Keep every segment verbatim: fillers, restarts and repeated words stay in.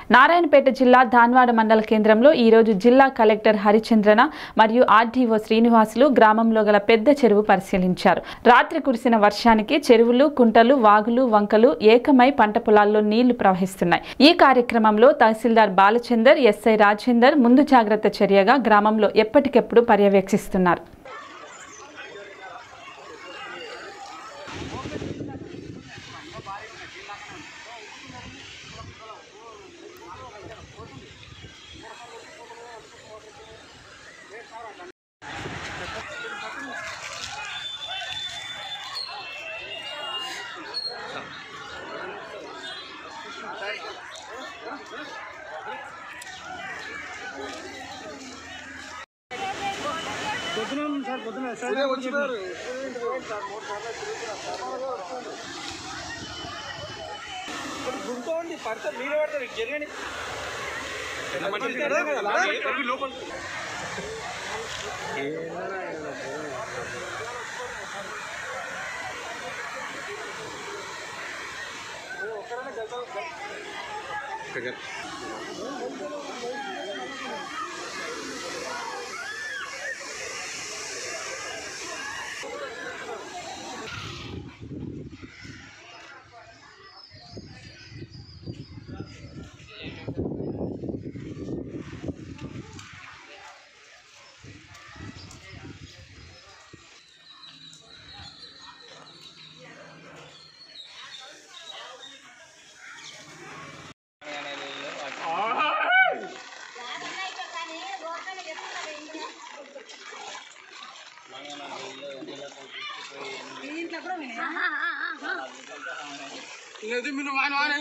నారాయణపేట జిల్లా ధాన్వాడ మండల కేంద్రంలో ఈ రోజు జిల్లా కలెక్టర్ హరిచంద్రన మరియు ఆర్డీఓ శ్రీనివాసులు గ్రామంలో గల పెద్ద చెరువు పరిశీలించారు. రాత్రి కురిసిన వర్షానికి చెరువులు, కుంటలు, వాగులు, వంకలు ఏకమై పంట పొలాల్లో నీళ్లు ప్రవహిస్తున్నాయి. ఈ కార్యక్రమంలో తహసీల్దార్ బాలచందర్, ఎస్ఐ రాజేందర్ ముందు జాగ్రత్త చర్యగా గ్రామంలో ఎప్పటికెప్పుడు పర్యవేక్షిస్తున్నారు. సార్ పొద్దున సరే వచ్చారు గుంటోండి పడతా మీరే పడతారు జరిగండి లోపల మీరు వాన వాన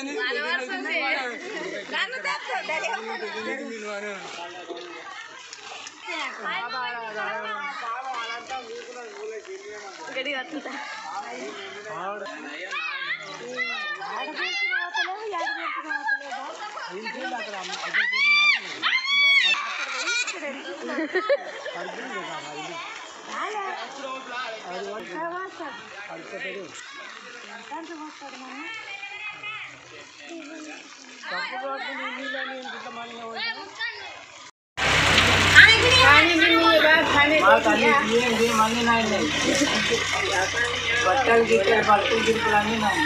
बट्टल गिट्टे बट्टल गिट्टे अभी नहीं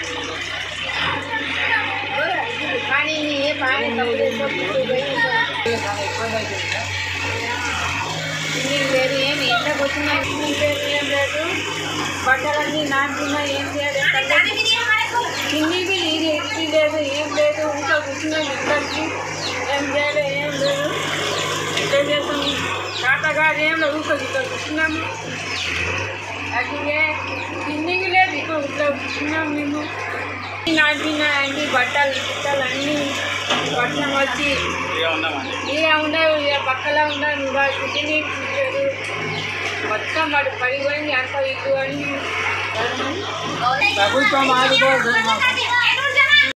पानी नहीं है पानी कपड़े सब బట్టలన్నీ నాటిన ఏం చేయాలి కింది ఇది ఎత్తి లేదు ఏం లేదు ఇంకా కూర్చున్నాం ఇక్కడికి ఏం చేయాలి ఏం లేదు ఏం చేస్తాం తాతగారు ఏం లేదు ఇంకా ఇక్కడ కూర్చున్నాము అది కిందికి లేదు ఇక్కడ ఇట్లా కూర్చున్నాం మేము నాటిన అన్ని బట్టలు బట్టలు అన్నీ వర్షం వచ్చి ఇక ఉండవు ఇక పక్కలో ఉండవు ఇంకా కిటినీ లేదు మొత్తం వాడు పడిపోయింది అంత ఇటు అని ప్రభుత్వం ఆదుకోవాలి.